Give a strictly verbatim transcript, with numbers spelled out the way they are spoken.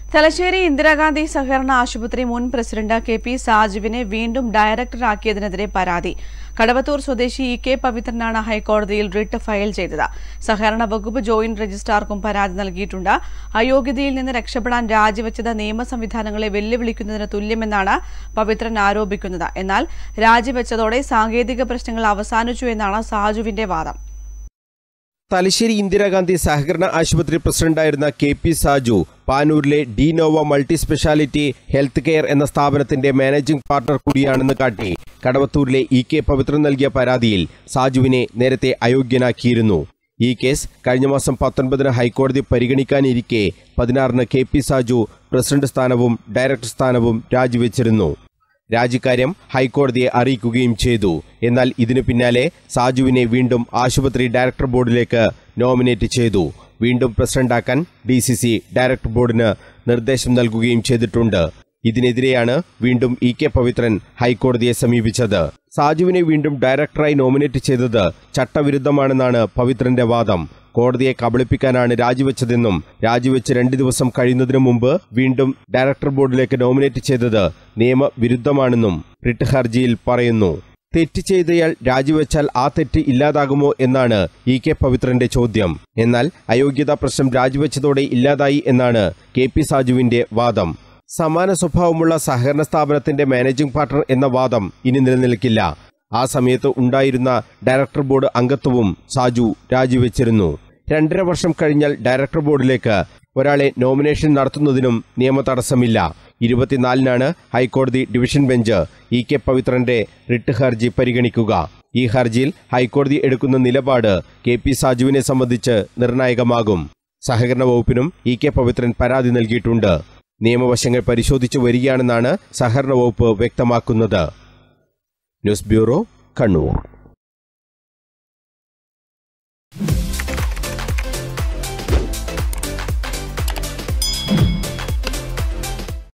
തലശ്ശേരി ഇന്ദിരാഗാന്ധി സഹകരണ ആശുപത്രി മുൻ പ്രസിഡന്റ് കെ പി സാജുവിനെ വീണ്ടും ഡയറക്ടറാക്കിയതിനെതിരെ പരാതി. കടവത്തൂർ സ്വദേശി ഇ കെ പവിത്രനാണ് ഹൈക്കോടതിയിൽ റിട്ട് ഫയൽ ചെയ്തത്. സഹകരണ വകുപ്പ് ജോയിന്റ് രജിസ്ട്രാർക്കും പരാതി നൽകിയിട്ടുണ്ട്. അയോഗ്യതയിൽ നിന്ന് രക്ഷപ്പെടാൻ രാജിവെച്ചത് നിയമ സംവിധാനങ്ങളെ വെല്ലുവിളിക്കുന്നതിന് തുല്യമെന്നാണ് പവിത്രൻ ആരോപിക്കുന്നത്. എന്നാൽ രാജിവെച്ചതോടെ സാങ്കേതിക പ്രശ്നങ്ങൾ അവസാനിച്ചു എന്നാണ് സാജുവിന്റെ വാദം. തലശ്ശേരി ഇന്ദിരാഗാന്ധി സഹകരണ ആശുപത്രി പ്രസിഡന്റായിരുന്ന കെ പി സാജു പാനൂരിലെ D Nova multi speciality health care എന്ന സ്ഥാപനത്തിന്റെ മാനേജിംഗ് പാർട്ണർ കൂടിയാണെന്ന് കാട്ടി കടവത്തൂരിലെ ഇ കെ പവിത്രൻ നൽകിയ പരാതിയിൽ സാജുവിനെ നേരത്തെ അയോഗ്യനാക്കിയിരുന്നു. ഈ കേസ് കഴിഞ്ഞ മാസം പത്തൊൻപതിന് ഹൈക്കോടതി പരിഗണിക്കാനിരിക്കെ പതിനാറിന് കെ പി സാജു പ്രസിഡന്റ് സ്ഥാനവും ഡയറക്ടർ സ്ഥാനവും രാജിവെച്ചിരുന്നു. രാജിക്കാര്യം ഹൈക്കോടതിയെ അറിയിക്കുകയും ചെയ്തു. എന്നാൽ ഇതിനു പിന്നാലെ സാജുവിനെ വീണ്ടും ആശുപത്രി ഡയറക്ടർ ബോർഡിലേക്ക് നോമിനേറ്റ് ചെയ്തു. വീണ്ടും പ്രസിഡന്റാക്കാൻ ഡി സി സി ഡയറക്ടർ ബോർഡിന് നിർദ്ദേശം നൽകുകയും ചെയ്തിട്ടുണ്ട്. ഇതിനെതിരെയാണ് വീണ്ടും ഇ കെ പവിത്രൻ ഹൈക്കോടതിയെ സമീപിച്ചത്. സാജുവിനെ വീണ്ടും ഡയറക്ടറായി നോമിനേറ്റ് ചെയ്തത് ചട്ടവിരുദ്ധമാണെന്നാണ് പവിത്രന്റെ വാദം. കോടതിയെ കബളിപ്പിക്കാനാണ് രാജിവെച്ചതെന്നും രാജിവെച്ച് രണ്ട് ദിവസം കഴിയുന്നതിനു മുമ്പ് വീണ്ടും ഡയറക്ടർ ബോർഡിലേക്ക് നോമിനേറ്റ് ചെയ്തത് നിയമവിരുദ്ധമാണെന്നും റിട്ട് ഹർജിയിൽ പറയുന്നു. തെറ്റ് ചെയ്തയാൾ രാജിവെച്ചാൽ ആ തെറ്റ് ഇല്ലാതാകുമോ എന്നാണ് ഇ കെ പവിത്രന്റെ ചോദ്യം. എന്നാൽ അയോഗ്യതാ പ്രശ്നം രാജിവെച്ചതോടെ ഇല്ലാതായി എന്നാണ് കെ പി സാജുവിന്റെ വാദം. സമാന സ്വഭാവമുള്ള സഹകരണ സ്ഥാപനത്തിന്റെ മാനേജിംഗ് പാർട്ണർ എന്ന വാദം ഇനി നിലനിൽക്കില്ല. ആ സമയത്ത് ഉണ്ടായിരുന്ന ഡയറക്ടർ ബോർഡ് അംഗത്വവും സാജു രാജിവെച്ചിരുന്നു. രണ്ടര വർഷം കഴിഞ്ഞാൽ ഡയറക്ടർ ബോർഡിലേക്ക് ഒരാളെ നോമിനേഷൻ നടത്തുന്നതിനും നിയമ തടസ്സമില്ല. ഇരുപത്തിനാലിനാണ് ഹൈക്കോടതി ഡിവിഷൻ ബെഞ്ച് ഇ കെ പവിത്രന്റെ റിട്ട് ഹർജി പരിഗണിക്കുക. ഈ ഹർജിയിൽ ഹൈക്കോടതി എടുക്കുന്ന നിലപാട് കെ പി സാജുവിനെ സംബന്ധിച്ച് നിർണായകമാകും. സഹകരണ വകുപ്പിനും ഇ കെ പവിത്രൻ പരാതി നൽകിയിട്ടുണ്ട്. നിയമവശങ്ങൾ പരിശോധിച്ചു വരികയാണെന്നാണ് സഹകരണ വകുപ്പ് വ്യക്തമാക്കുന്നത്. News bureau, Kannur.